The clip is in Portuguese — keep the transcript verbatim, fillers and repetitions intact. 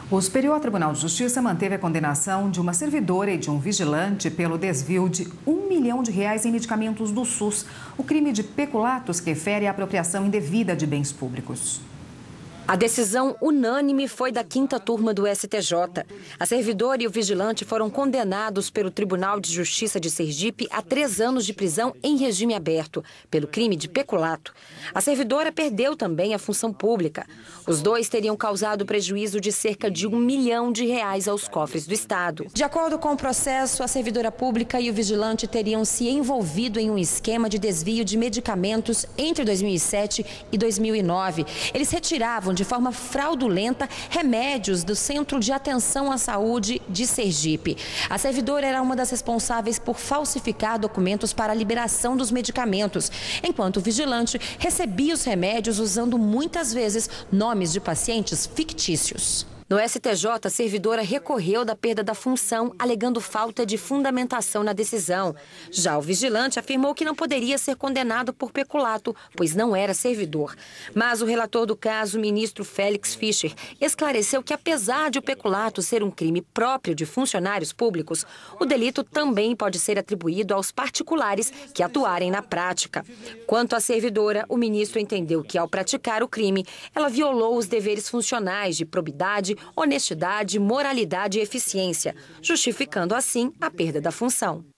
O Superior Tribunal de Justiça manteve a condenação de uma servidora e de um vigilante pelo desvio de um milhão de reais em medicamentos do SUS. O crime de peculatos refere à apropriação indevida de bens públicos. A decisão unânime foi da quinta turma do S T J. A servidora e o vigilante foram condenados pelo Tribunal de Justiça de Sergipe a três anos de prisão em regime aberto, pelo crime de peculato. A servidora perdeu também a função pública. Os dois teriam causado prejuízo de cerca de um milhão de reais aos cofres do Estado. De acordo com o processo, a servidora pública e o vigilante teriam se envolvido em um esquema de desvio de medicamentos entre dois mil e sete e dois mil e nove. Eles retiravam de forma fraudulenta remédios do Centro de Atenção à Saúde de Sergipe. A servidora era uma das responsáveis por falsificar documentos para a liberação dos medicamentos, enquanto o vigilante recebia os remédios usando muitas vezes nomes de pacientes fictícios. No S T J, a servidora recorreu da perda da função, alegando falta de fundamentação na decisão. Já o vigilante afirmou que não poderia ser condenado por peculato, pois não era servidor. Mas o relator do caso, o ministro Félix Fischer, esclareceu que, apesar de o peculato ser um crime próprio de funcionários públicos, o delito também pode ser atribuído aos particulares que atuarem na prática. Quanto à servidora, o ministro entendeu que, ao praticar o crime, ela violou os deveres funcionais de probidade, honestidade, moralidade e eficiência, justificando assim a perda da função.